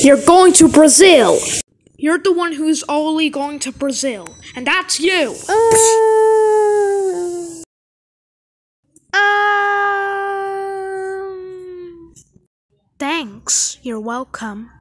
You're going to Brazil. You're the one who's only going to Brazil, and that's you. Thanks. You're welcome.